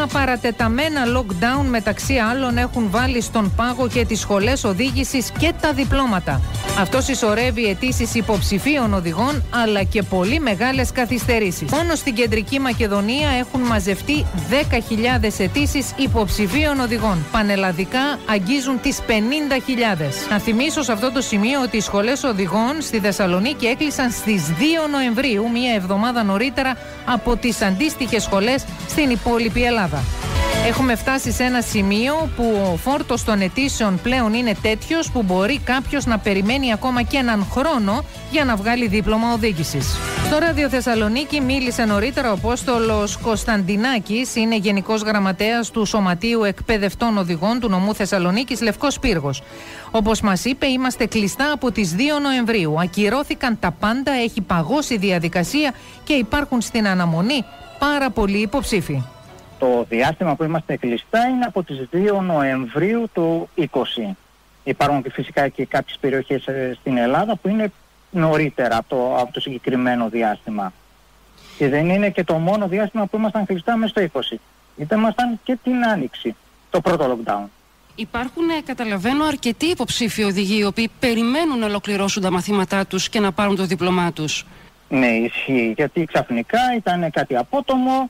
Τα παρατεταμένα lockdown μεταξύ άλλων έχουν βάλει στον πάγο και τις σχολές οδήγησης και τα διπλώματα. Αυτό συσσωρεύει αιτήσεις υποψηφίων οδηγών αλλά και πολύ μεγάλες καθυστερήσεις. Μόνο στην Κεντρική Μακεδονία έχουν μαζευτεί 10.000 αιτήσεις υποψηφίων οδηγών. Πανελλαδικά αγγίζουν τις 50.000. Να θυμίσω σε αυτό το σημείο ότι οι σχολές οδηγών στη Θεσσαλονίκη έκλεισαν στις 2 Νοεμβρίου, μία εβδομάδα νωρίτερα από τις αντίστοιχες σχολές στην υπόλοιπη Ελλάδα. Έχουμε φτάσει σε ένα σημείο που ο φόρτος των αιτήσεων πλέον είναι τέτοιος που μπορεί κάποιος να περιμένει ακόμα και έναν χρόνο για να βγάλει δίπλωμα οδήγησης. Στο Ράδιο Θεσσαλονίκη μίλησε νωρίτερα ο Απόστολος Κωνσταντινάκης, είναι Γενικός Γραμματέας του Σωματείου Εκπαιδευτών Οδηγών του Νομού Θεσσαλονίκης, Λευκός Πύργος. Όπως μας είπε, είμαστε κλειστά από τις 2 Νοεμβρίου. Ακυρώθηκαν τα πάντα, έχει παγώσει η διαδικασία και υπάρχουν στην αναμονή πάρα πολλοί υποψήφοι. Το διάστημα που είμαστε κλειστά είναι από τις 2 Νοεμβρίου του 20. Υπάρχουν και φυσικά και κάποιες περιοχές στην Ελλάδα που είναι νωρίτερα από το συγκεκριμένο διάστημα. Και δεν είναι και το μόνο διάστημα που ήμασταν κλειστά μέσα στο 20. Ήμασταν και την Άνοιξη, το πρώτο lockdown. Υπάρχουν, καταλαβαίνω, αρκετοί υποψήφοι οδηγοί οι οποίοι περιμένουν να ολοκληρώσουν τα μαθήματά τους και να πάρουν το δίπλωμά τους. Ναι, ισχύει, γιατί ξαφνικά ήταν κάτι απότομο.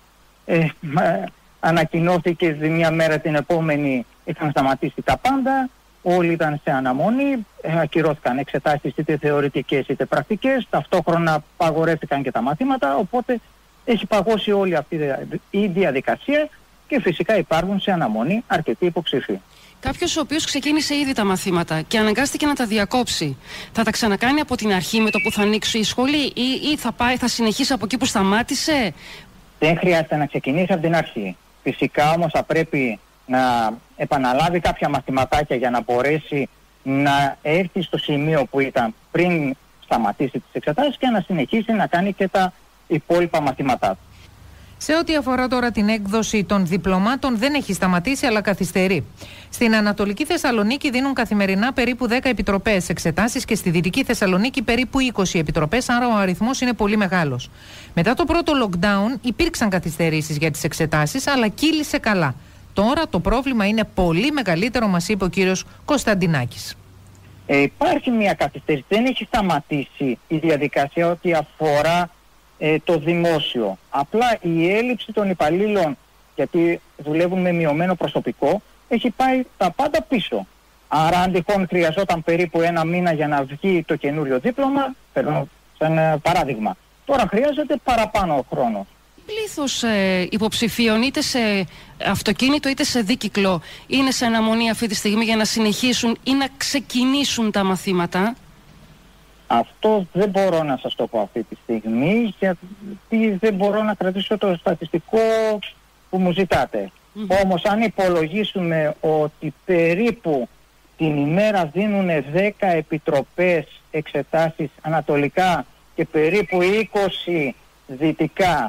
Ανακοινώθηκε τη μια μέρα την επόμενη, είχαν σταματήσει τα πάντα, όλοι ήταν σε αναμονή, ακυρώθηκαν εξετάσεις είτε θεωρητικές είτε πρακτικές, ταυτόχρονα παγορεύτηκαν και τα μαθήματα, οπότε έχει παγώσει όλη αυτή η διαδικασία και φυσικά υπάρχουν σε αναμονή αρκετοί υποψήφοι. Κάποιος ο οποίος ξεκίνησε ήδη τα μαθήματα και αναγκάστηκε να τα διακόψει, θα τα ξανακάνει από την αρχή με το που θα ανοίξει η σχολή ή θα συνεχίσει από εκεί που σταμάτησε? Δεν χρειάζεται να ξεκινήσει από την αρχή. Φυσικά όμως θα πρέπει να επαναλάβει κάποια μαθηματάκια για να μπορέσει να έρθει στο σημείο που ήταν πριν σταματήσει τις εξετάσεις και να συνεχίσει να κάνει και τα υπόλοιπα μαθήματά του. Σε ό,τι αφορά τώρα την έκδοση των διπλωμάτων, δεν έχει σταματήσει αλλά καθυστερεί. Στην Ανατολική Θεσσαλονίκη δίνουν καθημερινά περίπου 10 επιτροπές εξετάσεις και στη Δυτική Θεσσαλονίκη περίπου 20 επιτροπές, άρα ο αριθμός είναι πολύ μεγάλος. Μετά το πρώτο lockdown υπήρξαν καθυστερήσεις για τις εξετάσεις, αλλά κύλησε καλά. Τώρα το πρόβλημα είναι πολύ μεγαλύτερο, μας είπε ο κύριος Κωνσταντινάκης. Υπάρχει μια καθυστέρηση, δεν έχει σταματήσει η διαδικασία ό,τι αφορά το δημόσιο. Απλά η έλλειψη των υπαλλήλων, γιατί δουλεύουν με μειωμένο προσωπικό, έχει πάει τα πάντα πίσω. Άρα αν τυχόν χρειαζόταν περίπου 1 μήνα για να βγει το καινούριο δίπλωμα, παίρνω σαν παράδειγμα, τώρα χρειάζεται παραπάνω χρόνο. Πλήθος υποψηφίων είτε σε αυτοκίνητο είτε σε δίκυκλο είναι σε αναμονή αυτή τη στιγμή για να συνεχίσουν ή να ξεκινήσουν τα μαθήματα? Αυτό δεν μπορώ να σας το πω αυτή τη στιγμή, γιατί δεν μπορώ να κρατήσω το στατιστικό που μου ζητάτε. Όμως αν υπολογίσουμε ότι περίπου την ημέρα δίνουν 10 επιτροπές εξετάσεις ανατολικά και περίπου 20 δυτικά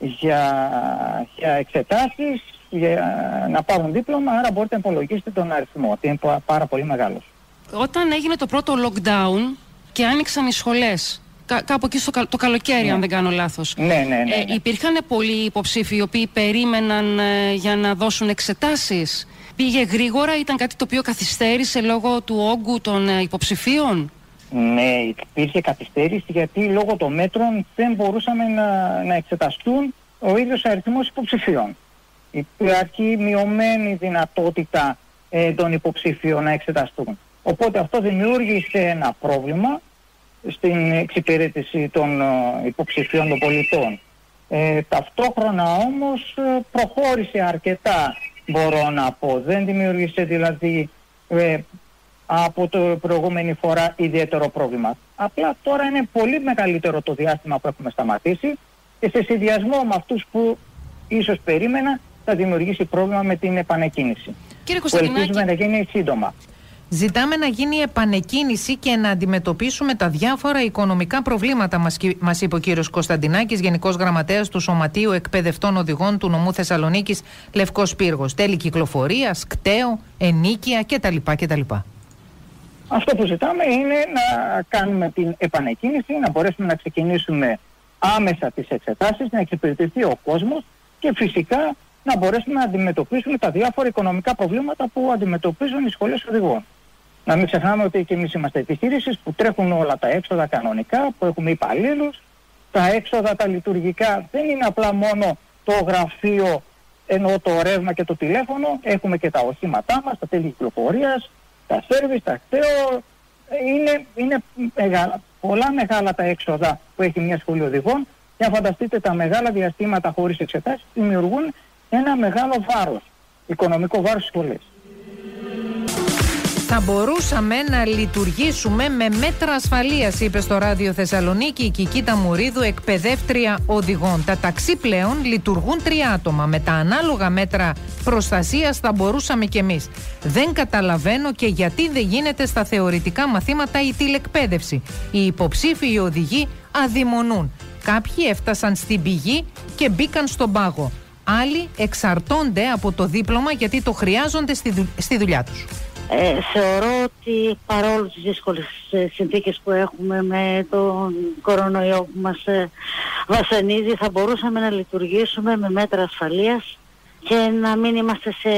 για εξετάσεις, για να πάρουν δίπλωμα, άρα μπορείτε να υπολογίσετε τον αριθμό, ότι είναι πάρα πολύ μεγάλος. Όταν έγινε το πρώτο lockdown και άνοιξαν οι σχολές, κάπου εκεί το καλοκαίρι, αν δεν κάνω λάθος. Ναι. Υπήρχαν πολλοί υποψήφοι οι οποίοι περίμεναν για να δώσουν εξετάσεις. Πήγε γρήγορα, ήταν κάτι το οποίο καθυστέρησε λόγω του όγκου των υποψηφίων? Ναι, υπήρχε καθυστέρηση γιατί λόγω των μέτρων δεν μπορούσαμε να εξεταστούν ο ίδιος αριθμός υποψηφίων. Υπάρχει μειωμένη δυνατότητα των υποψηφίων να εξεταστούν. Οπότε αυτό δημιούργησε ένα πρόβλημα στην εξυπηρέτηση των υποψηφίων των πολιτών. Ταυτόχρονα όμως προχώρησε αρκετά, μπορώ να πω. Δεν δημιούργησε δηλαδή από το προηγούμενη φορά ιδιαίτερο πρόβλημα. Απλά τώρα είναι πολύ μεγαλύτερο το διάστημα που έχουμε σταματήσει και σε συνδυασμό με αυτούς που ίσως περίμενα θα δημιουργήσει πρόβλημα με την επανεκκίνηση. Κύριε Κωνσταντινάκη, που ελπίζουμε να γίνει σύντομα. Ζητάμε να γίνει επανεκκίνηση και να αντιμετωπίσουμε τα διάφορα οικονομικά προβλήματα, μας είπε ο κύριος Κωνσταντινάκης, Γενικός Γραμματέας του Σωματείου Εκπαιδευτών Οδηγών του Νομού Θεσσαλονίκης, Λευκός Πύργος. Τέλη κυκλοφορίας, κταίο, ενίκεια κτλ. Αυτό που ζητάμε είναι να κάνουμε την επανεκκίνηση, να μπορέσουμε να ξεκινήσουμε άμεσα τις εξετάσεις, να εξυπηρετηθεί ο κόσμος και φυσικά να μπορέσουμε να αντιμετωπίσουμε τα διάφορα οικονομικά προβλήματα που αντιμετωπίζουν οι σχολές οδηγών. Να μην ξεχνάμε ότι και εμείς είμαστε επιχειρήσεις που τρέχουν όλα τα έξοδα κανονικά, που έχουμε υπαλλήλους. Τα έξοδα τα λειτουργικά δεν είναι απλά μόνο το γραφείο, ενώ το ρεύμα και το τηλέφωνο. Έχουμε και τα οχήματά μας, τα τέλη κυκλοφορίας, τα σέρβις, τα κτέο. Είναι πολλά μεγάλα τα έξοδα που έχει μια σχολή οδηγών. Και αν φανταστείτε, τα μεγάλα διαστήματα χωρίς εξετάσεις δημιουργούν ένα μεγάλο βάρος, οικονομικό βάρος στις σχολές. Θα μπορούσαμε να λειτουργήσουμε με μέτρα ασφαλείας, είπε στο Ράδιο Θεσσαλονίκη η Κικίτα Μουρίδου, εκπαιδεύτρια οδηγών. Τα ταξί πλέον λειτουργούν 3 άτομα. Με τα ανάλογα μέτρα προστασίας θα μπορούσαμε κι εμείς. Δεν καταλαβαίνω και γιατί δεν γίνεται στα θεωρητικά μαθήματα η τηλεκπαίδευση. Οι υποψήφιοι οδηγοί αδειμονούν. Κάποιοι έφτασαν στην πηγή και μπήκαν στον πάγο. Άλλοι εξαρτώνται από το δίπλωμα γιατί το χρειάζονται στη δουλειά τους. Θεωρώ ότι παρόλο τις δύσκολες συνθήκες που έχουμε με τον κορονοϊό που μας βασανίζει, θα μπορούσαμε να λειτουργήσουμε με μέτρα ασφαλείας και να μην είμαστε σε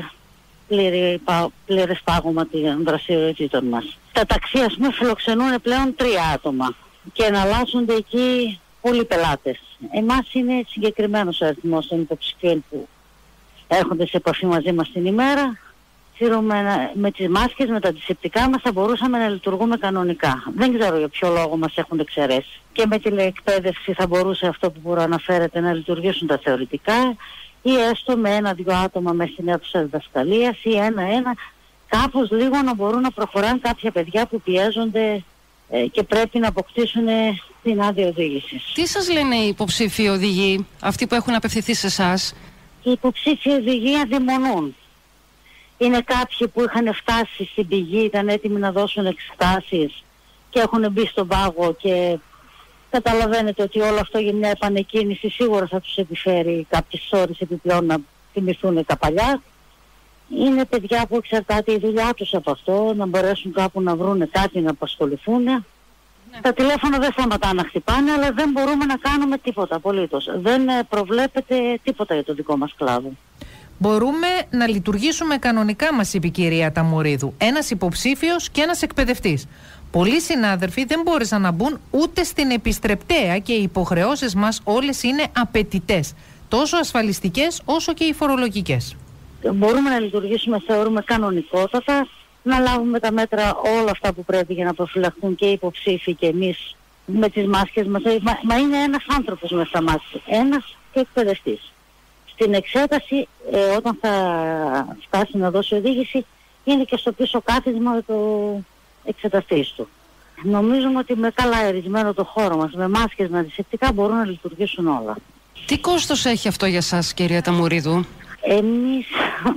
πλήρες πάγωμα των δραστηριοτήτων μας. Τα ταξί, ας πούμε, φιλοξενούν πλέον 3 άτομα και εναλλάσσονται εκεί πολλοί πελάτες. Εμάς είναι συγκεκριμένος ο αριθμός των υποψηφίων που έρχονται σε επαφή μαζί μας την ημέρα. Με τις μάσκες, με τα αντισηπτικά μας θα μπορούσαμε να λειτουργούμε κανονικά. Δεν ξέρω για ποιο λόγο μας έχουν εξαιρέσει. Και με τηλεεκπαίδευση θα μπορούσε αυτό που προαναφέρεται να λειτουργήσουν τα θεωρητικά ή έστω με 1-2 άτομα μέσα στην αίθουσα διδασκαλίας ή 1-1, κάπως λίγο να μπορούν να προχωράνε κάποια παιδιά που πιέζονται και πρέπει να αποκτήσουν την άδεια οδήγησης. Τι σας λένε οι υποψήφιοι οδηγοί, αυτοί που έχουν απευθυνθεί σε εσάς? Οι υποψήφιοι οδηγοί αδειμονούν. Είναι κάποιοι που είχαν φτάσει στην πηγή, ήταν έτοιμοι να δώσουν εξετάσεις και έχουν μπει στον πάγο και καταλαβαίνετε ότι όλο αυτό για μια επανεκκίνηση σίγουρα θα τους επιφέρει κάποιες ώρες επιπλέον να θυμηθούν τα παλιά. Είναι παιδιά που εξαρτάται η δουλειά τους από αυτό, να μπορέσουν κάπου να βρουν κάτι να απασχοληθούν. Ναι. Τα τηλέφωνα δεν σταματά να χτυπάνε, αλλά δεν μπορούμε να κάνουμε τίποτα απολύτως. Δεν προβλέπεται τίποτα για το δικό μας κλάδο. Μπορούμε να λειτουργήσουμε κανονικά, μας είπε η κυρία Ταμουρίδου. Ένας υποψήφιος και ένας εκπαιδευτής. Πολλοί συνάδελφοι δεν μπόρεσαν να μπουν ούτε στην επιστρεπτέα και οι υποχρεώσεις μας όλες είναι απαιτητές. Τόσο ασφαλιστικές όσο και οι φορολογικές. Μπορούμε να λειτουργήσουμε, θεωρούμε, κανονικότατα, να λάβουμε τα μέτρα όλα αυτά που πρέπει για να προφυλαχθούν και οι υποψήφοι και εμείς με τις μάσκες μας. Μα είναι ένας άνθρωπος με στα μάτια, ένας και εκπαιδευτής. Στην εξέταση, όταν θα φτάσει να δώσει οδήγηση, είναι και στο πίσω κάθισμα το εξεταστής του. Νομίζουμε ότι με καλά αερισμένο το χώρο μας, με μάσκες, με αντισηπτικά μπορούν να λειτουργήσουν όλα. Τι κόστος έχει αυτό για σας, κυρία Ταμουρίδου? Εμείς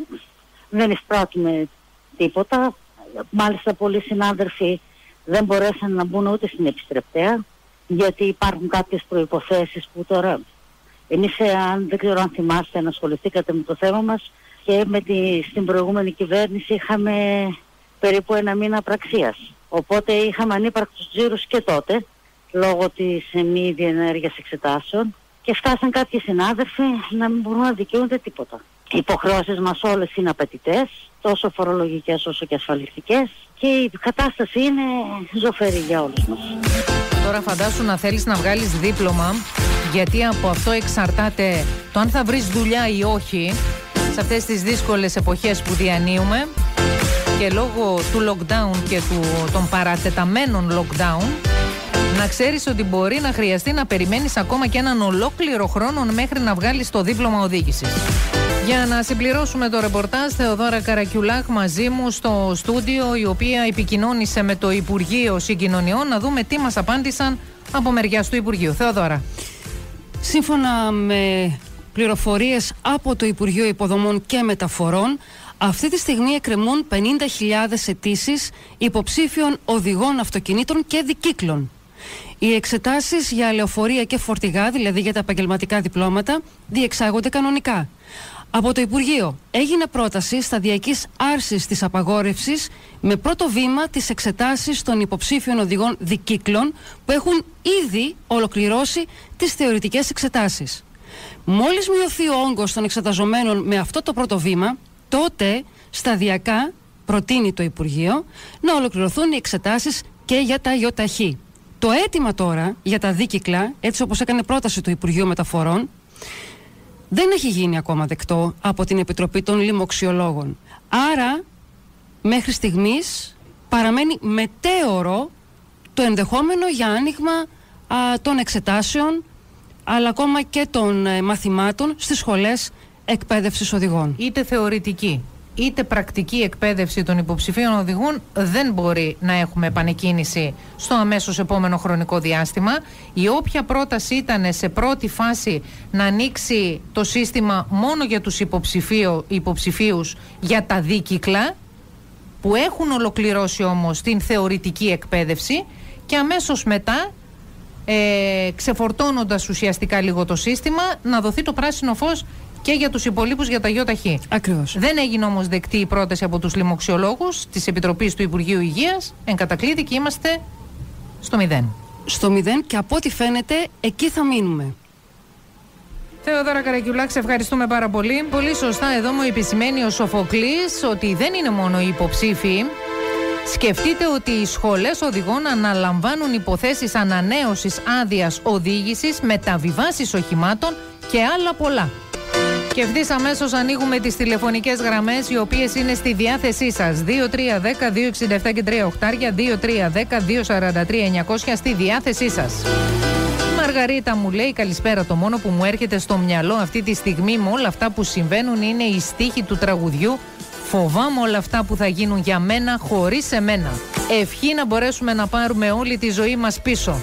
δεν εισπράττουμε τίποτα. Μάλιστα πολλοί συνάδελφοι δεν μπορέσαν να μπουν ούτε στην επιστρεπτέα, γιατί υπάρχουν κάποιες προϋποθέσεις που τώρα... Εμείς, δεν ξέρω αν θυμάστε, να ασχοληθήκατε με το θέμα μας και στην προηγούμενη κυβέρνηση είχαμε περίπου 1 μήνα απραξίας. Οπότε είχαμε ανύπαρκτους τζίρους και τότε, λόγω της μη διενέργειας εξετάσεων και φτάσαν κάποιοι συνάδελφοι να μην μπορούν να δικαιούνται τίποτα. Οι υποχρεώσεις μας όλες είναι απαιτητές, τόσο φορολογικές όσο και ασφαλιστικές και η κατάσταση είναι ζωφερή για όλους μας. Τώρα φαντάσου να θέλεις να βγάλεις δίπλωμα, γιατί από αυτό εξαρτάται το αν θα βρεις δουλειά ή όχι σε αυτές τις δύσκολες εποχές που διανύουμε και λόγω του lockdown και των παρατεταμένων lockdown, να ξέρεις ότι μπορεί να χρειαστεί να περιμένεις ακόμα και έναν ολόκληρο χρόνο μέχρι να βγάλεις το δίπλωμα οδήγησης. Για να συμπληρώσουμε το ρεπορτάζ, Θεοδόρα Καρακιουλάκ μαζί μου στο στούντιο, η οποία επικοινώνησε με το Υπουργείο Συγκοινωνιών, να δούμε τι μας απάντησαν από μεριάς του Υπουργείου. Θεοδόρα. Σύμφωνα με πληροφορίες από το Υπουργείο Υποδομών και Μεταφορών, αυτή τη στιγμή εκκρεμούν 50.000 αιτήσεις υποψήφιων οδηγών αυτοκινήτων και δικύκλων. Οι εξετάσεις για λεωφορεία και φορτηγά, δηλαδή για τα επαγγελματικά διπλώματα, διεξάγονται κανονικά. Από το Υπουργείο έγινε πρόταση σταδιακής άρσης της απαγόρευσης με πρώτο βήμα τις εξετάσεις των υποψήφιων οδηγών δικύκλων που έχουν ήδη ολοκληρώσει τις θεωρητικές εξετάσεις. Μόλις μειωθεί ο όγκος των εξεταζομένων με αυτό το πρώτο βήμα, τότε σταδιακά προτείνει το Υπουργείο να ολοκληρωθούν οι εξετάσεις και για τα ΙΟΤΑΧΗ. Το αίτημα τώρα για τα δίκυκλα, έτσι όπως έκανε πρόταση το Υπουργείο Μεταφορών, δεν έχει γίνει ακόμα δεκτό από την Επιτροπή των Λοιμοξιολόγων. Άρα, μέχρι στιγμής παραμένει μετέωρο το ενδεχόμενο για άνοιγμα των εξετάσεων, αλλά ακόμα και των μαθημάτων στις σχολές εκπαίδευσης οδηγών. Είτε θεωρητική είτε πρακτική εκπαίδευση των υποψηφίων οδηγών δεν μπορεί να έχουμε επανεκκίνηση στο αμέσως επόμενο χρονικό διάστημα. Η όποια πρόταση ήταν σε πρώτη φάση να ανοίξει το σύστημα μόνο για τους υποψηφίους για τα δίκυκλα, που έχουν ολοκληρώσει όμως την θεωρητική εκπαίδευση, και αμέσως μετά, ξεφορτώνοντας ουσιαστικά λίγο το σύστημα, να δοθεί το πράσινο φως και για τους υπολείπους για τα ΙΟΤΑΧΗ. Ακριβώς. Δεν έγινε όμως δεκτή η πρόταση από τους λοιμοξιολόγους της Επιτροπής του Υπουργείου Υγείας. Εν κατακλείδη, και είμαστε στο 0. Στο 0, και από ό,τι φαίνεται εκεί θα μείνουμε. Θεοδόρα Καρακιουλάκη, σε ευχαριστούμε πάρα πολύ. Πολύ σωστά εδώ μου επισημαίνει ο Σοφοκλής ότι δεν είναι μόνο οι υποψήφοι. Σκεφτείτε ότι οι σχολές οδηγών αναλαμβάνουν υποθέσεις ανανέωσης άδειας οδήγησης, μεταβιβάσεις οχημάτων και άλλα πολλά. Και ευθύς αμέσως ανοίγουμε τις τηλεφωνικές γραμμές, οι οποίες είναι στη διάθεσή σας. 2310-267 και 3 οχτάρια, 2310-243-900 στη διάθεσή σας. Μαργαρίτα μου λέει καλησπέρα. Το μόνο που μου έρχεται στο μυαλό αυτή τη στιγμή με όλα αυτά που συμβαίνουν είναι η στίχη του τραγουδιού. Φοβάμαι όλα αυτά που θα γίνουν για μένα χωρίς εμένα. Ευχή να μπορέσουμε να πάρουμε όλη τη ζωή μας πίσω.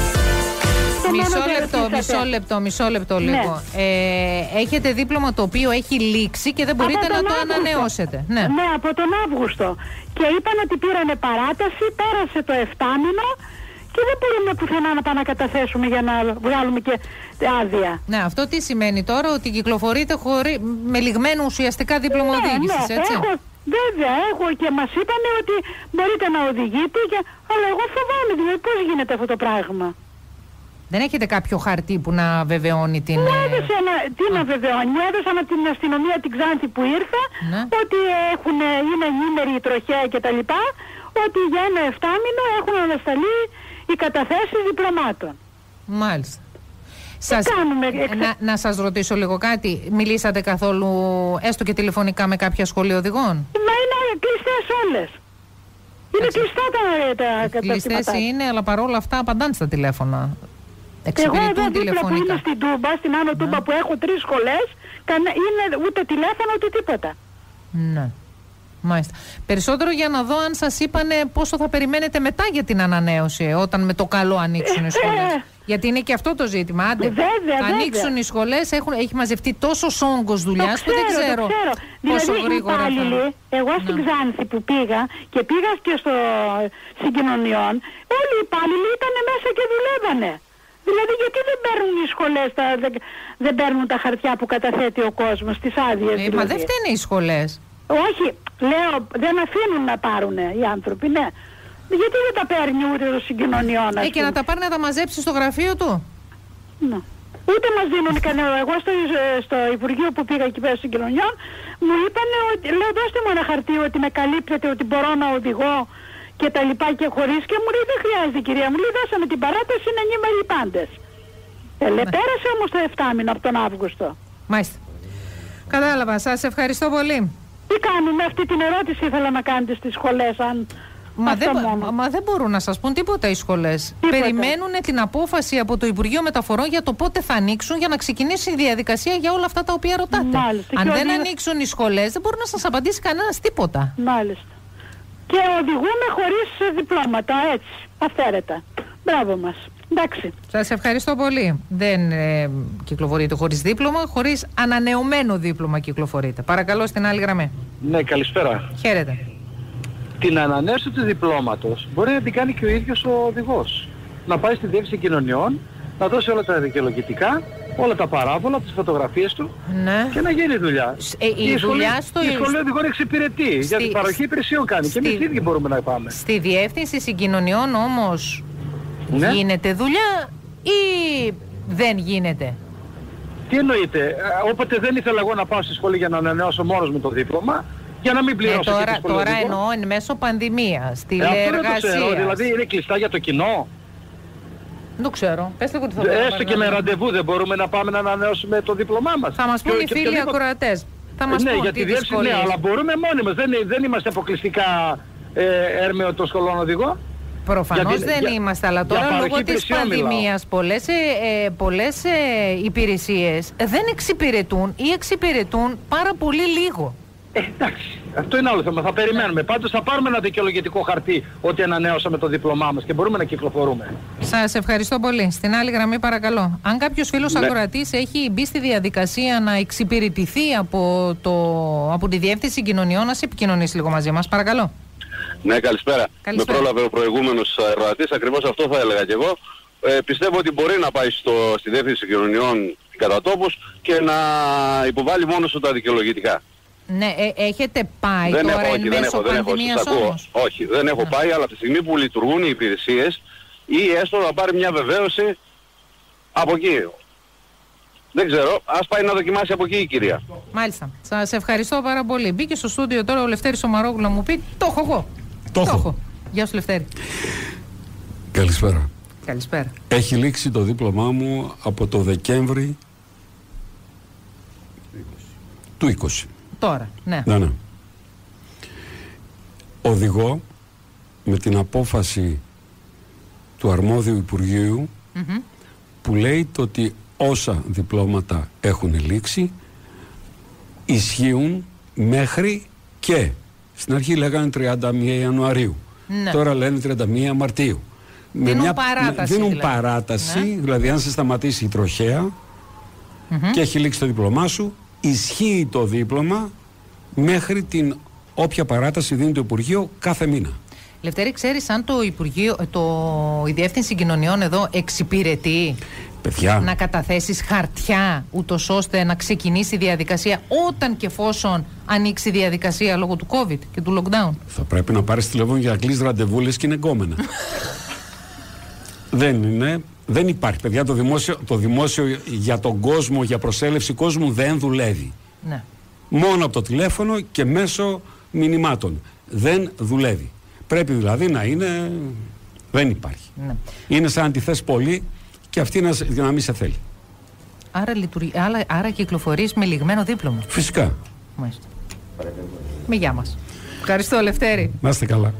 Μισό λεπτό λίγο. Έχετε δίπλωμα το οποίο έχει λήξει και δεν μπορείτε να το ανανεώσετε. Ναι, από τον Αύγουστο. Και είπαν ότι πήρανε παράταση, πέρασε το 7μηνο και δεν μπορούμε πουθενά να πανακαταθέσουμε για να βγάλουμε και άδεια. Ναι, αυτό τι σημαίνει τώρα? Ότι κυκλοφορείτε με λιγμένο ουσιαστικά δίπλωμα οδήγησης, έτσι? Βέβαια, έχω, και μας είπαν ότι μπορείτε να οδηγείτε, αλλά εγώ φοβάμαι, δηλαδή πώς γίνεται αυτό το πράγμα. Δεν έχετε κάποιο χαρτί που να βεβαιώνει την... Τι να βεβαιώνει? Μου έδωσαν από την αστυνομία την Ξάνθη που ήρθα, ότι είναι ενήμεροι η τροχέα κτλ. Ότι για ένα 7μηνο έχουν ανασταλεί οι καταθέσεις διπλωμάτων. Μάλιστα. Να σας ρωτήσω λίγο κάτι. Μιλήσατε καθόλου, έστω και τηλεφωνικά, με κάποια σχολεία οδηγών? Μα είναι κλειστές όλες. Είναι κλειστά τα καταστήματα. Κλειστές είναι, αλλά παρόλα αυτά απαντάνε στα τηλέφωνα. Εγώ εδώ δίπλα που είμαι στην Τούμπα, στην Άνω Τούμπα, που έχω 3 σχολές, είναι ούτε τηλέφωνο ούτε τίποτα. Ναι. Μάλιστα. Περισσότερο για να δω αν σας είπανε πόσο θα περιμένετε μετά για την ανανέωση, όταν με το καλό ανοίξουν οι σχολές. Γιατί είναι και αυτό το ζήτημα. Άντε, ανοίξουν οι σχολές, έχει μαζευτεί τόσος όγκος δουλειάς που δεν ξέρω πόσο γρήγορα θα... Εγώ στην Ξάνθη που πήγα και πήγα και στο συγκοινωνιών, όλοι οι υπάλληλοι ήταν μέσα και δουλεύανε. Δηλαδή γιατί δεν παίρνουν οι σχολές, δεν παίρνουν τα χαρτιά που καταθέτει ο κόσμος, τις άδειες δηλαδή. Μα δεν φταίνε οι σχολές. Όχι, λέω, δεν αφήνουν να πάρουν οι άνθρωποι, ναι. Γιατί δεν τα παίρνει ούτε το συγκοινωνιών, ας πούμε. Και να τα πάρει να τα μαζέψει στο γραφείο του. Ναι. Ούτε μας δίνουν κανένα. Εγώ στο Υπουργείο που πήγα εκεί πέρα συγκοινωνιών, μου είπανε ότι, λέω, δώστε μου ένα χαρτί ότι με καλύπτεται, ότι μπορώ να οδηγώ και τα λοιπά και χωρίς, και μου λέει δεν χρειάζεται, κυρία μου, λέει δώσαμε την παράταση, είναι ενήμεροι οι πάντες. Πέρασε όμως το 7μηνο από τον Αύγουστο. Μάλιστα. Κατάλαβα, σας ευχαριστώ πολύ. Τι κάνουμε? Αυτή την ερώτηση ήθελα να κάνετε στις σχολές, αν... Μα δεν μπορούν να σας πούν τίποτα οι σχολές. Περιμένουν την απόφαση από το Υπουργείο Μεταφορών για το πότε θα ανοίξουν, για να ξεκινήσει η διαδικασία για όλα αυτά τα οποία ρωτάτε. Μάλιστα. Αν δεν ανοίξουν οι σχολές, δεν μπορούν να σας απαντήσει κανένας τίποτα. Μάλιστα. Και οδηγούμε χωρίς διπλώματα, έτσι, αυθαίρετα. Μπράβο μας. Εντάξει. Σας ευχαριστώ πολύ. Δεν κυκλοφορείτε χωρίς δίπλωμα, χωρίς ανανεωμένο δίπλωμα κυκλοφορείτε. Παρακαλώ, στην άλλη γραμμή. Ναι, καλησπέρα. Χαίρετε. Την ανανέωση του διπλώματος μπορεί να την κάνει και ο ίδιος ο οδηγός. Να πάει στη διεύθυνση κοινωνιών, να δώσει όλα τα δικαιολογητικά, όλα τα παράβολα, τις φωτογραφίες του, ναι, και να γίνει δουλειά. Η σχολή οδηγών εξυπηρετεί, για την παροχή υπηρεσιών κάνει, και εμείς οι ίδιοι μπορούμε να πάμε. Στη διεύθυνση συγκοινωνιών όμως, ναι, γίνεται δουλειά ή δεν γίνεται? Τι εννοείται, όποτε δεν ήθελα εγώ να πάω στη σχολή για να ανανεώσω μόνος μου το δίπλωμα, για να μην πληρώσω και τη σχολή. Τώρα εννοώ εν μέσω πανδημίας, τηλεεργασίας. Δηλαδή είναι κλειστά για το κοινό. Δεν ξέρω. Πες λίγο τι θα έστω και με ραντεβού δεν μπορούμε να πάμε να ανανεώσουμε το δίπλωμά μας. Θα μας πούν οι φίλοι ακροατές. Θα μας πούν για τη διεύθυνση, ναι, αλλά μπορούμε μόνοι μας. Δεν είμαστε αποκλειστικά έρμεο των σχολών οδηγών. Προφανώς δεν είμαστε, αλλά τώρα λόγω της πανδημίας πολλές υπηρεσίες δεν εξυπηρετούν ή εξυπηρετούν πάρα πολύ λίγο. Εντάξει, αυτό είναι άλλο θέμα. Θα περιμένουμε. Πάντως θα πάρουμε ένα δικαιολογητικό χαρτί ότι ανανέωσαμε το δίπλωμά μας και μπορούμε να κυκλοφορούμε. Σας ευχαριστώ πολύ. Στην άλλη γραμμή παρακαλώ. Αν κάποιος φίλος ακροατής έχει μπει στη διαδικασία να εξυπηρετηθεί από τη Διεύθυνση Κοινωνιών, να σε επικοινωνήσει λίγο μαζί μας. Παρακαλώ. Ναι, καλησπέρα. Με πρόλαβε ο προηγούμενος ακροατής, ακριβώς αυτό θα έλεγα και εγώ. Πιστεύω ότι μπορεί να πάει στη Διεύθυνση Κοινωνιών κατά τόπους και να υποβάλει μόνος του τα δικαιολογητικά. Ναι, έχετε πάει τώρα εν μέσω πανδημίας όμως? Όχι, δεν έχω πάει, αλλά από τη στιγμή που λειτουργούν οι υπηρεσίες ή έστω να πάρει μια βεβαίωση από εκεί. Δεν ξέρω, ας πάει να δοκιμάσει από εκεί η κυρία. Μάλιστα. Σας ευχαριστώ πάρα πολύ. Μπήκε στο στούντιο τώρα ο Λευτέρης ο Μαρόγλου να μου πει, το έχω εγώ. Το έχω. Γεια σου Λευτέρη. Καλησπέρα. Καλησπέρα. Έχει λήξει το δίπλωμά μου από το Δεκέμβρη του 20. Τώρα, ναι. Ναι. Οδηγώ με την απόφαση του αρμόδιου Υπουργείου που λέει το ότι όσα διπλώματα έχουν λήξει ισχύουν μέχρι και στην αρχή λέγανε 31 Ιανουαρίου, τώρα λένε 31 Μαρτίου. Δίνουν παράταση, δηλαδή αν σε σταματήσει η τροχέα και έχει λήξει το δίπλωμά σου, ισχύει το δίπλωμα μέχρι την όποια παράταση δίνει το Υπουργείο κάθε μήνα. Λευτέρη, ξέρεις αν το Υπουργείο, η Διεύθυνση Κοινωνιών εδώ εξυπηρετεί να καταθέσεις χαρτιά ούτως ώστε να ξεκινήσει η διαδικασία όταν και εφόσον ανοίξει η διαδικασία λόγω του COVID και του lockdown? Θα πρέπει να πάρεις τηλέφωνο για να κλείσεις ραντεβούλες και είναι γκόμενα. Δεν υπάρχει, παιδιά, το δημόσιο για τον κόσμο, για προσέλευση κόσμου δεν δουλεύει. Ναι. Μόνο από το τηλέφωνο και μέσω μηνυμάτων. Δεν δουλεύει. Πρέπει δηλαδή να είναι... Δεν υπάρχει. Ναι. Είναι σαν να τη θες πολύ και αυτή να μην σε θέλει. Άρα κυκλοφορείς με λιγμένο δίπλωμα. Φυσικά. Μάλιστα. Με γεια μας. Ευχαριστώ Λευτέρη. Να είστε καλά.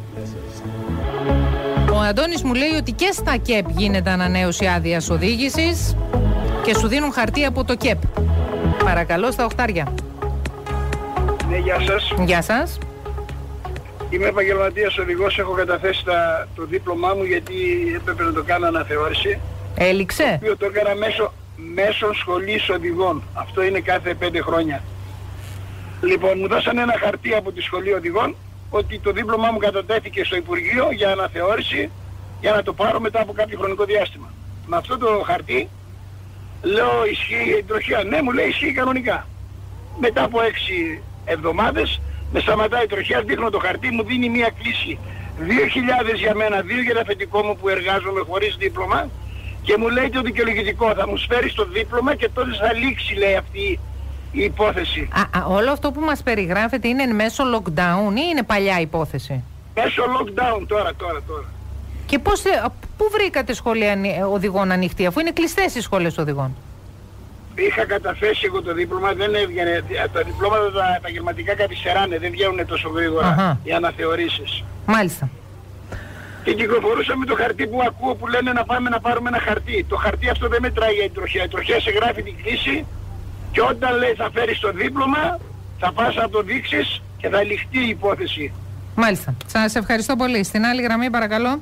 Ο Αντώνης μου λέει ότι και στα ΚΕΠ γίνεται ανανέωση άδειας οδήγησης και σου δίνουν χαρτί από το ΚΕΠ. Παρακαλώ, στα οχτάρια. Ναι, γεια σας. Γεια σας. Είμαι επαγγελματίας οδηγός, έχω καταθέσει το δίπλωμά μου γιατί έπρεπε να το κάνω αναθεώρηση. Έληξε. Το οποίο το έκανα μέσω σχολής οδηγών. Αυτό είναι κάθε 5 χρόνια. Λοιπόν, μου δώσανε ένα χαρτί από τη σχολή οδηγών ότι το δίπλωμά μου κατατέθηκε στο Υπουργείο για αναθεώρηση για να το πάρω μετά από κάποιο χρονικό διάστημα. Με αυτό το χαρτί λέω ισχύει η τροχιά? Ναι, μου λέει ισχύει κανονικά. Μετά από 6 εβδομάδες με σταματάει η τροχιά, δείχνω το χαρτί, μου δίνει μία κλίση 2.000 για μένα, 2 για το αφεντικό μου που εργάζομαι χωρίς δίπλωμα και μου λέει το δικαιολογητικό, θα μου σφέρεις το δίπλωμα και τότε θα λήξει, λέει, αυτή η υπόθεση. Όλο αυτό που μας περιγράφεται είναι εν μέσω lockdown ή είναι παλιά υπόθεση? Μέσω lockdown τώρα. Και πού βρήκατε σχολεία οδηγών ανοιχτή, αφού είναι κλειστές οι σχολές οδηγών? Είχα καταθέσει εγώ το δίπλωμα, δεν έβγαινε. Τα διπλώματα τα επαγγελματικά καθυστεράνε, δεν βγαίνουν τόσο γρήγορα οι αναθεωρήσεις. Μάλιστα. Και κυκλοφορούσα με το χαρτί που ακούω που λένε να πάμε να πάρουμε ένα χαρτί. Το χαρτί αυτό δεν μετράει για την τροχιά. Η τροχιά σε γράφει την κλίση και όταν λέει θα φέρεις το δίπλωμα θα πας να το δείξεις και θα ληχτεί η υπόθεση. Μάλιστα. Σας ευχαριστώ πολύ. Στην άλλη γραμμή παρακαλώ.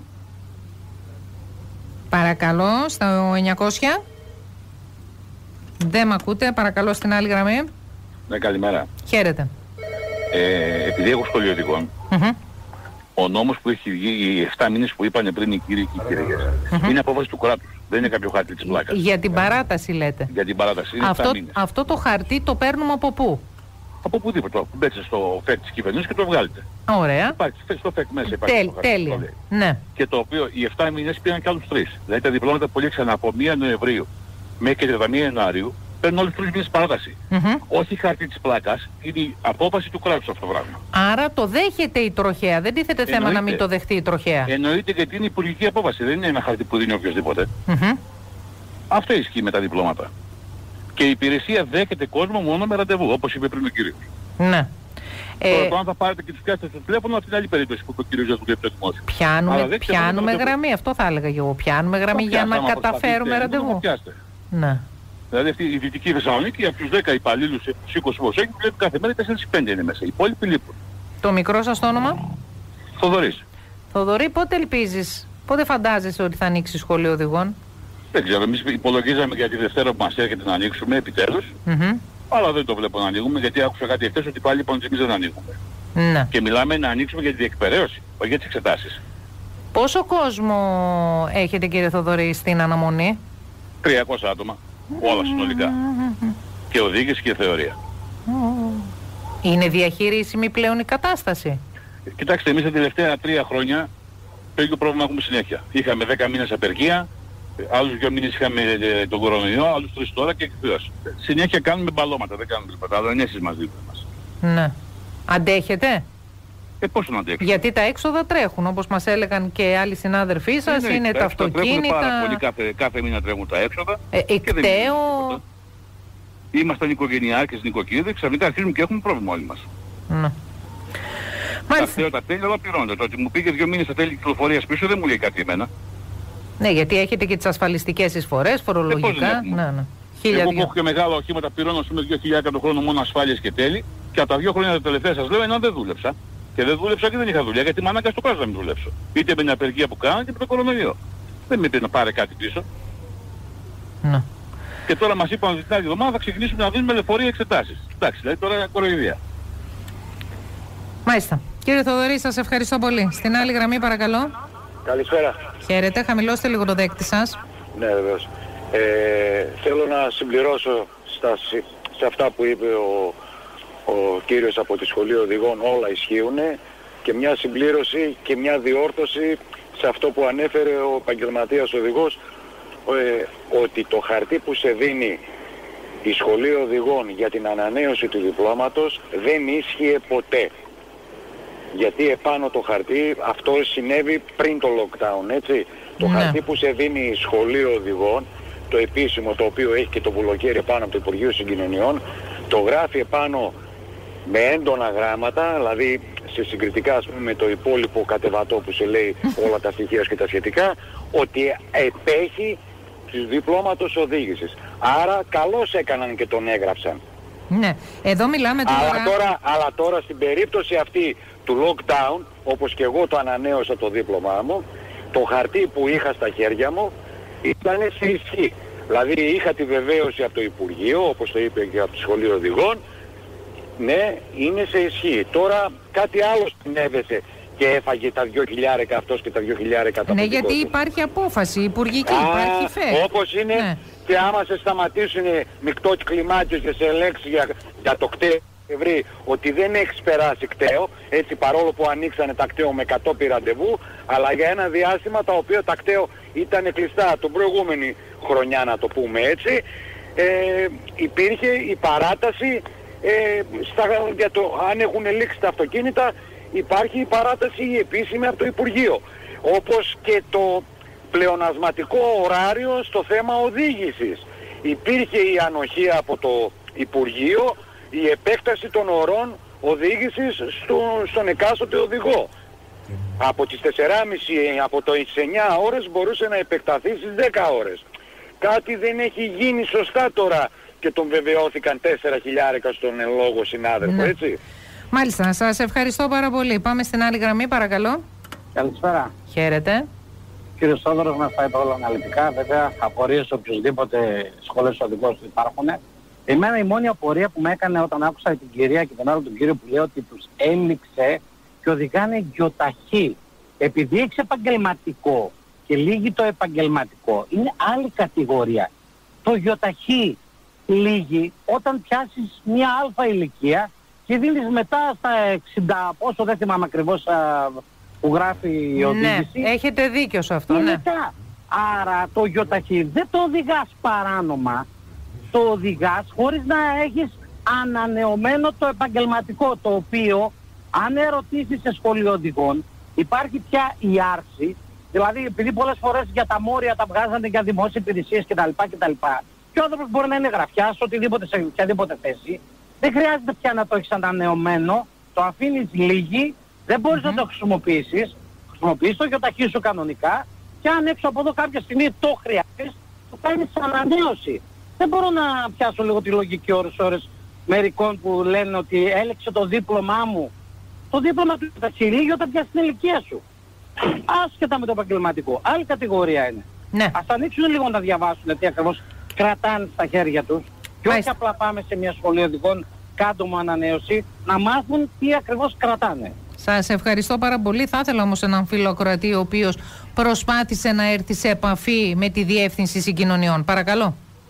Παρακαλώ, στο 900. Δεν μ' ακούτε, παρακαλώ στην άλλη γραμμή. Ναι, καλημέρα. Χαίρετε. Επειδή έχω σχολείο οδηγών, ο νόμος που έχει βγει, οι 7 μήνες που είπανε πριν οι κύριοι και οι κυρίες, είναι απόφαση του κράτους. Δεν είναι κάποιο χάρτη της πλάκας. Για την παράταση λέτε? Για την παράταση, είναι 7 μήνες. Αυτό το χαρτί το παίρνουμε από πού? Από οπουδήποτε. Μπαίνετε στο ΦΕΚ της κυβερνήσης και το βγάλετε. Ωραία. Υπάρχει, στο ΦΕΚ μέσα υπάρχει. Τέλεια. Ναι. Και το οποίο οι 7 μήνες πήγαν και άλλους 3. Δηλαδή τα διπλώματα που λήξαν από 1 Νοεμβρίου μέχρι και 31 Ιανουαρίου παίρνουν όλους τους 3 μήνες παράταση. Όχι χαρτί της πλάκας, είναι η απόφαση του κράτους αυτό το πράγμα. Άρα το δέχεται η τροχέα, δεν τίθεται θέμα να μην το δεχτεί η τροχέα. Εννοείται, γιατί είναι υπουργική απόφαση, δεν είναι ένα χαρτί που δίνει οποιοδήποτε. Αυτό ισχύει με τα διπλώματα. Και η υπηρεσία δέχεται κόσμο μόνο με ραντεβού, όπως είπε πριν ο κύριος. Ναι. Τώρα, αν θα πάρετε και τους πιάσετε στο τηλέφωνο, αυτή είναι άλλη περίπτωση που ο κύριος δεν δουλεύει το δημόσιο. Πιάνουμε γραμμή, αυτό θα έλεγα και εγώ. Πιάνουμε γραμμή για να καταφέρουμε ραντεβού. Ναι. Δηλαδή αυτή η Δυτική Θεσσαλονίκη από τους 10 υπαλλήλους, τους 20 όπως έχει, βλέπει κάθε μέρα 4-5 είναι μέσα. Οι υπόλοιποι λείπουν. Το μικρό σας το όνομα? Θοδωρής. Θοδωρή, πότε ελπίζεις, πότε φαντάζεσαι ότι θα ανοίξει σχολείο οδηγών? Δεν ξέρω, εμείς υπολογίζαμε για τη Δευτέρα που μας έρχεται να ανοίξουμε επιτέλους. Αλλά δεν το βλέπω να ανοίγουμε, γιατί άκουσα κάτι εχθές ότι πάλι είπαν ότι εμείς δεν ανοίγουμε. Ναι. Και μιλάμε να ανοίξουμε για τη διεκπαιρέωση, όχι για τις εξετάσεις. Πόσο κόσμο έχετε, κύριε Θοδωρή, στην αναμονή? 300 άτομα, όλα συνολικά. Και οδήγηση και θεωρία. Είναι διαχειρίσιμη πλέον η κατάσταση? Κοιτάξτε, εμείς τα τελευταία 3 χρόνια το ίδιο πρόβλημα έχουμε συνέχεια. Είχαμε 10 μήνες απεργία, άλλους 2 μήνες είχαμε τον κορονοϊό, άλλους 3 τώρα και εκφύλωση. Συνέχεια κάνουμε μπαλώματα, δεν κάνουμε τίποτα, αλλά είναι εσείς μας δείτε μας. Ναι. Αντέχετε? Πώς να αντέξουμε? Γιατί τα έξοδα τρέχουν, όπως μας έλεγαν και άλλοι συνάδελφοί σας, είναι τα αυτοκίνητα. Πάρα πολύ, κάθε μήνα τρέχουν τα έξοδα. Εκταίο. Ήμασταν οικογενειάρχες, νοικοκύριδες, ξαφνικά αρχίζουμε και έχουμε πρόβλημα όλοι μας. Ναι. Τα τέλη όλα πληρώνονται. Το ότι μου πήγε 2 μήνες τα τέλη κυκλοφορίας πίσω δεν μου λέει κάτι εμένα. Ναι, γιατί έχετε και τις ασφαλιστικές εισφορές, φορολογικά. Ναι. Εγώ που έχω και μεγάλα οχήματα πληρώνω 2.000 το χρόνο μόνο ασφάλειες και τέλη, και από τα 2 χρόνια τα τελευταία σας λέω ενώ δεν δούλεψα. Και δεν δούλεψα και δεν είχα δουλειά, γιατί με ανάγκασε το κράτος να μην δουλέψω. Είτε με την απεργία που κάνω είτε με το κορονοϊό. Δεν με είπε να πάρει κάτι πίσω. Ναι. Και τώρα μας είπαν ότι την άλλη εβδομάδα θα ξεκινήσουμε να δίνουμε λεωφορεία εξετάσεις. Εντάξει, δηλαδή τώρα είναι κοροϊδία. Μάλιστα. Κύριε Θοδωρή, σας ευχαριστώ πολύ. Στην άλλη γραμμή, παρακαλώ. Καλησπέρα. Χαίρετε, χαμηλώστε λίγο το δέκτη σας. Ναι, βεβαίως. Θέλω να συμπληρώσω σε αυτά που είπε ο κύριος από τη Σχολή Οδηγών, όλα ισχύουν, και μια συμπλήρωση και μια διόρθωση σε αυτό που ανέφερε ο επαγγελματίας οδηγός, ότι το χαρτί που σε δίνει η Σχολή Οδηγών για την ανανέωση του διπλώματος δεν ίσχυε ποτέ. Γιατί επάνω το χαρτί, αυτό συνέβη πριν το lockdown, έτσι. Το χαρτί που σε δίνει η Σχολή Οδηγών, το επίσημο, το οποίο έχει και το βουλοκαίρι επάνω από το Υπουργείο Συγκοινωνιών, το γράφει επάνω με έντονα γράμματα, δηλαδή σε συγκριτικά, ας πούμε, με το υπόλοιπο κατεβατό που σε λέει όλα τα στοιχεία και τα σχετικά, ότι επέχει της διπλώματος οδήγησης. Άρα καλώς έκαναν και τον έγραψαν. Ναι, εδώ μιλάμε τώρα... Αλλά τώρα στην περίπτωση αυτή του lockdown, όπως και εγώ το ανανέωσα το δίπλωμά μου, το χαρτί που είχα στα χέρια μου ήταν σε ισχύ. Δηλαδή είχα τη βεβαίωση από το Υπουργείο, όπως το είπε και από τη Σχολή Οδηγών, ναι, είναι σε ισχύ. Τώρα κάτι άλλο συνέβησε και έφαγε τα 2.000 αυτός και τα 2.000 τα ναι, γιατί υπάρχει απόφαση υπουργική, υπάρχει ΦΕ. Όπως είναι, ναι. Και άμα σε σταματήσουν μεικτό κλιμάκιο και σε ελέγξει για το κτέο και βρει ότι δεν έχεις περάσει κτέο, έτσι, παρόλο που ανοίξανε τα κτέο με κατόπι ραντεβού, αλλά για ένα διάστημα τα οποία τα κτέο ήταν κλειστά την προηγούμενη χρονιά, να το πούμε έτσι, υπήρχε η παράταση, για το αν έχουν λήξει τα αυτοκίνητα, υπάρχει η παράταση η επίσημη από το Υπουργείο, όπως και το πλεονασματικό ωράριο στο θέμα οδήγησης. Υπήρχε η ανοχή από το Υπουργείο, η επέκταση των ωρών οδήγησης στον εκάστοτε οδηγό. Από τις 4,5, από τις 9 ώρες μπορούσε να επεκταθεί στις 10 ώρες. Κάτι δεν έχει γίνει σωστά τώρα και τον βεβαιώθηκαν 4.000 στον εν λόγω συνάδελφο, έτσι. Μάλιστα, σας ευχαριστώ πάρα πολύ. Πάμε στην άλλη γραμμή, παρακαλώ. Καλησπέρα. Χαίρετε. Κύριος Θόδωρος μας τα είπε όλα αναλυτικά, βέβαια απορίες οποιοσδήποτε σχολές οδηγός υπάρχουν. Εμένα η μόνη απορία που με έκανε όταν άκουσα την κυρία και τον άλλο τον κύριο που λέει ότι τους έλειξε και οδηγάνε γιοταχή. Επειδή έχεις επαγγελματικό και λύγει το επαγγελματικό, είναι άλλη κατηγορία. Το γιοταχή λύγει όταν πιάσεις μια αλφα ηλικία και δίνεις μετά στα 60, πόσο δεν θυμάμαι ακριβώς που γράφει η οδήγηση. Ναι, έχετε δίκιο σε αυτό, ναι. Μετά. Άρα το γιοταχή δεν το οδηγάς παράνομα το οδηγάς χωρίς να έχεις ανανεωμένο το επαγγελματικό, το οποίο αν ερωτήσεις σε σχολείο οδηγών υπάρχει πια η άρση, δηλαδή επειδή πολλές φορές για τα μόρια τα βγάζανε για δημόσιες υπηρεσίες κτλ. Και ο άνθρωπος μπορεί να είναι γραφιάς, οτιδήποτε σε οποιαδήποτε θέση, δεν χρειάζεται πια να το έχεις ανανεωμένο, το αφήνεις λίγη, δεν μπορείς να το χρησιμοποιήσεις το γιοταχή σου κανονικά και αν έξω από εδώ κάποια στιγμή το χρειάζεις, το κάνεις ανανέωση. Δεν μπορώ να πιάσω λίγο τη λογική ώρες μερικών που λένε ότι έλεξε το δίπλωμά μου. Το δίπλωμα του ταξιλίγει όταν πιάσει την ηλικία σου. Άσχετα με το επαγγελματικό. Άλλη κατηγορία είναι. Ναι. Ας ανοίξουν λίγο να διαβάσουν τι ακριβώς κρατάνε στα χέρια τους. Και όχι απλά πάμε σε μια σχολή οδηγών, κάτω μου ανανέωση, να μάθουν τι ακριβώς κρατάνε. Σας ευχαριστώ πάρα πολύ. Θα ήθελα όμως έναν φίλο ακροατή ο οποίος προσπάθησε να έρθει σε επαφή με τη Διεύθυνση Συγκοινωνιών. Παρακαλώ.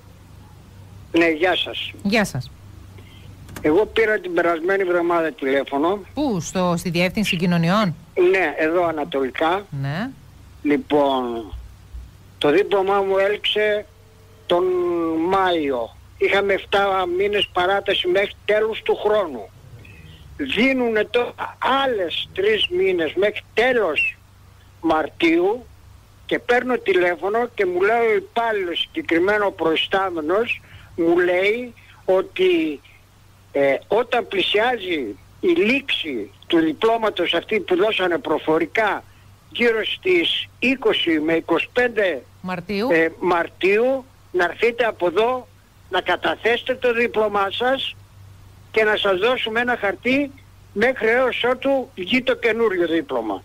Ναι, γεια σας. Γεια σας. Εγώ πήρα την περασμένη εβδομάδα τηλέφωνο. Πού, στη Διεύθυνση Συγκοινωνιών? Ναι, εδώ ανατολικά. Ναι. Λοιπόν, το δίπλωμά μου έλξε τον Μάιο. Είχαμε 7 μήνες παράταση μέχρι τέλος του χρόνου. Δίνουνε τώρα άλλες 3 μήνες μέχρι τέλος Μαρτίου και παίρνω τηλέφωνο και μου λέει ο υπάλληλος, συγκεκριμένο προϊστάμενος, μου λέει ότι όταν πλησιάζει η λήξη του διπλώματος αυτή που δώσανε προφορικά γύρω στις 20 με 25 Μαρτίου να έρθετε από εδώ να καταθέσετε το δίπλωμά σας και να σας δώσουμε ένα χαρτί μέχρι έως ότου βγει το καινούριο δίπλωμα.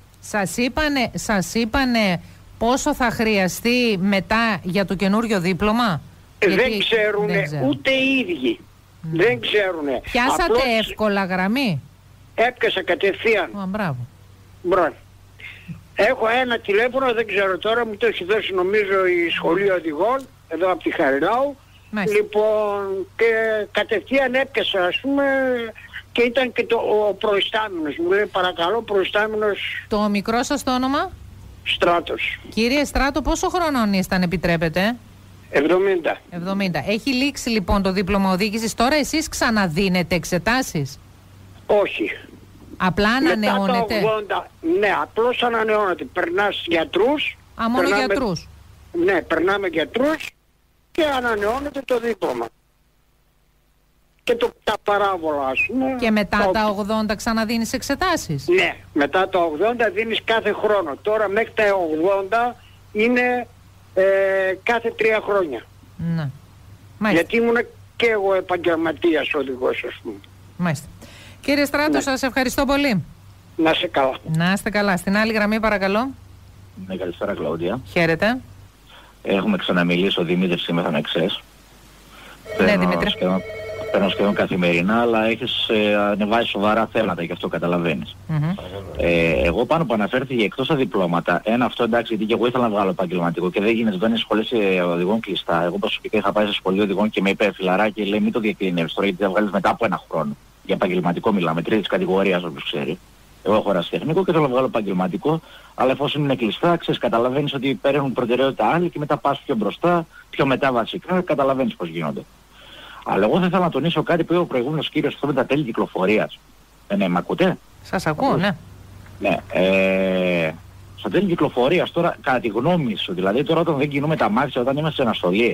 Σας είπανε πόσο θα χρειαστεί μετά για το καινούριο δίπλωμα? Δεν ξέρουνε ούτε οι ίδιοι. Δεν ξέρουνε. Πιάσατε απλώς εύκολα γραμμή? Έπιασα κατευθείαν. Μπράβο. Έχω ένα τηλέφωνο, δεν ξέρω τώρα, μου το έχει δώσει νομίζω η σχολή οδηγών, εδώ από τη Χαριλάου. Λοιπόν, και κατευθείαν έπιασα ας πούμε και ήταν και ο προϊστάμενος. Μου λέει παρακαλώ προϊστάμενος. Το μικρό σας το όνομα? Στράτος. Κύριε Στράτο, πόσο χρονών είστε αν επιτρέπετε? 70. Έχει λήξει λοιπόν το δίπλωμα οδήγησης. Τώρα εσείς ξαναδίνετε εξετάσεις? Όχι. Απλά ανανεώνετε? Μετά το 80, ναι, απλώς ανανεώνεται. Περνάς γιατρούς. Μόνο γιατρούς? Ναι, περνάμε γιατρούς και ανανεώνεται το δίπλωμα. Και τα παράβολα ας πούμε. Και μετά τα 80 ξαναδίνεις εξετάσεις? Ναι, μετά τα 80 δίνεις κάθε χρόνο. Τώρα μέχρι τα 80 είναι κάθε 3 χρόνια. Ναι. Γιατί ήμουν και εγώ επαγγελματίας οδηγός ας πούμε. Μάλιστα. Κύριε Στράτο, σας ευχαριστώ πολύ. Να είστε καλά. Να είστε καλά. Στην άλλη γραμμή παρακαλώ. Ναι, καλησπέρα Κλαούντια. Χαίρετε. Έχουμε ξαναμιλήσει ο Δημήτρης σήμερα με εξές. Ναι, Δημήτρη. Παίρνω σχεδόν καθημερινά, αλλά έχεις ανεβάσει σοβαρά θέματα, γι' αυτό καταλαβαίνεις. Εγώ πάνω που αναφέρθηκε εκτός τα διπλώματα, αυτό εντάξει, γιατί και εγώ ήθελα να βγάλω επαγγελματικό και δεν γίνεται, δεν είναι σχολές οδηγών κλειστά. Εγώ προσωπικά είχα πάει σε σχολείο οδηγών και με είπε φιλαράκι, λέει μην το διακλίνευες τώρα, γιατί θα βγάλεις μετά από 1 χρόνο. Για επαγγελματικό μιλάμε, 3ης κατηγορίας όπως ξέρει. Εγώ έχω ερασιτεχνικό και θέλω να βγάλω επαγγελματικό, αλλά εφόσον είναι κλειστά, καταλαβαίνεις ότι παίρνουν προτεραιότητα άλλοι και μετά πας πιο μπροστά, πιο μετά βασικά, καταλαβαίνεις πώς γίνονται. Αλλά εγώ θα ήθελα να τονίσω κάτι που είπε ο προηγούμενος κύριος, αυτό με τα τέλη κυκλοφορίας. Ναι, μ' ακούτε? Σας ακούω, ναι. Ναι, στα τέλη κυκλοφορίας τώρα, κατά τη γνώμη σου, δηλαδή τώρα όταν δεν κινούμε τα αμάξια, όταν είμαστε σε αναστολή,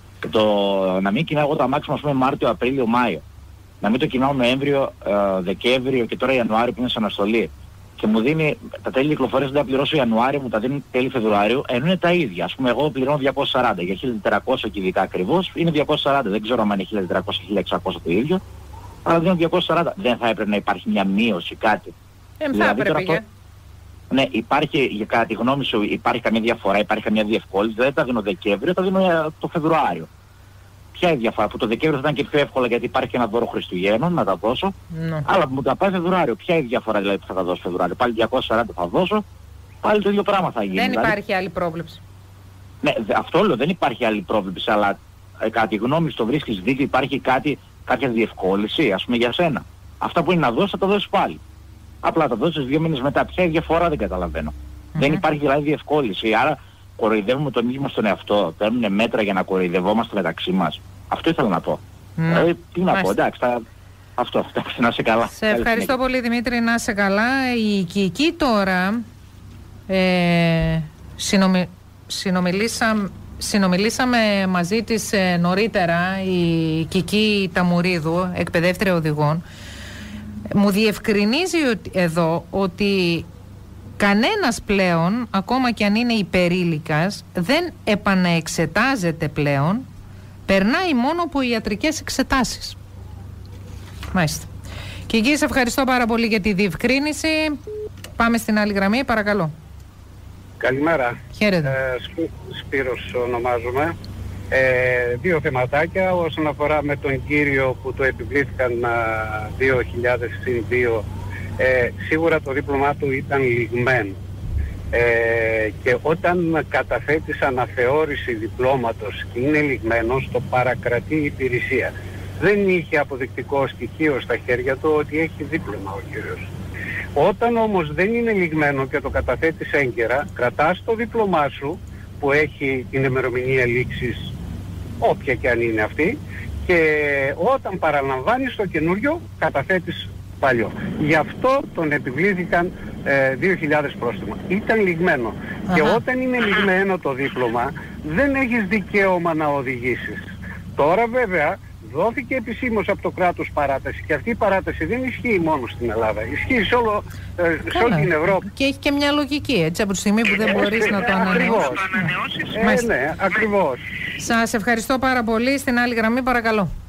να μην κινάω εγώ τα αμάξια μας πούμε Μάρτιο, Απρίλιο, Μάιο, να μην το κινάω Νοέμβριο, Δεκέμβριο και τώρα Ιανουάριο που είναι σε αναστολή, και μου δίνει τα τέλη κυκλοφορίας, δεν θα πληρώσω Ιανουάριο, μου τα δίνει τέλη Φεβρουάριου, ενώ είναι τα ίδια. Ας πούμε, εγώ πληρώνω 240 για 1.400 και ειδικά ακριβώς, είναι 240. Δεν ξέρω αν είναι 1.400-1.600 το ίδιο, αλλά δίνω 240. Δεν θα έπρεπε να υπάρχει μια μείωση, κάτι? Θα έπρεπε. Ναι, υπάρχει, κατά τη γνώμη σου, υπάρχει καμία διαφορά, υπάρχει καμία διευκόλυνση? Δεν τα δίνω Δεκέμβριο, τα δίνω το Φεβρουάριο. Ποια είναι η διαφορά? Που το Δεκέμβριο θα ήταν και πιο εύκολα γιατί υπάρχει και ένα δώρο Χριστουγέννων να τα δώσω. Αλλά που μου τα πάει Φεβρουάριο. Ποια είναι η διαφορά δηλαδή που θα τα δώσω Φεβρουάριο? Πάλι 240 θα δώσω, πάλι το ίδιο πράγμα θα γίνει. Δεν υπάρχει άλλη πρόβλεψη. Ναι, αυτό λέω, δεν υπάρχει άλλη πρόβλεψη, αλλά κατά τη γνώμη σου το βρίσκεις δίκαιο, υπάρχει κάποια διευκόλυνση, ας πούμε για σένα? Αυτά που είναι να δώσεις θα τα δώσεις πάλι. Απλά τα δώσεις 2 μήνες μετά. Ποια είναι η διαφορά? Δεν καταλαβαίνω. Δεν υπάρχει δηλαδή διευκόλυνση. Άρα κοροϊδεύουμε τον ίδιο μας τον εαυτό. Παίρνουν μέτρα για να κοροϊδευόμαστε μεταξύ μας. Αυτό ήθελα να πω. Δηλαδή, τι να πω, εντάξει, αυτό, εντάξει, να είσαι καλά. Σε ευχαριστώ πολύ, Δημήτρη, να είσαι καλά. Η Κική τώρα, συνομιλήσαμε μαζί της νωρίτερα, η Κική Ταμουρίδου, εκπαιδεύτρια οδηγών. Μου διευκρινίζει εδώ ότι κανένας πλέον, ακόμα και αν είναι υπερήλικας, δεν επαναεξετάζεται πλέον, περνάει μόνο από ιατρικές εξετάσεις. Μάλιστα. Και εκεί σε ευχαριστώ πάρα πολύ για τη διευκρίνηση. Πάμε στην άλλη γραμμή, παρακαλώ. Καλημέρα. Χαίρετε. Σπύρος ονομάζομαι. Δύο θεματάκια όσον αφορά με τον κύριο που το επιβλήθηκαν 2.000+2. Σίγουρα το δίπλωμά του ήταν λιγμένο. Και όταν καταθέτεις αναθεώρηση διπλώματος και είναι λιγμένος, το παρακρατεί η υπηρεσία. Δεν είχε αποδεικτικό στοιχείο στα χέρια του ότι έχει δίπλωμα ο κύριος. Όταν όμως δεν είναι λιγμένο και το καταθέτεις έγκαιρα, κρατάς το δίπλωμά σου που έχει την ημερομηνία λήξης, όποια και αν είναι αυτή, και όταν παραλαμβάνεις το καινούριο, καταθέτεις παλιό. Γι' αυτό τον επιβλήθηκαν 2.000 πρόστιμο. Ήταν λιγμένο. Και όταν είναι λιγμένο το δίπλωμα, δεν έχεις δικαίωμα να οδηγήσεις. Τώρα βέβαια δόθηκε επισήμως από το κράτος παράταση και αυτή η παράταση δεν ισχύει μόνο στην Ελλάδα. Ισχύει σε όλη την Ευρώπη. Και έχει και μια λογική, έτσι, από τη στιγμή που δεν μπορείς να το ανανεώσεις. Ναι, ακριβώς. Σας ευχαριστώ πάρα πολύ. Στην άλλη γραμμή, παρακαλώ.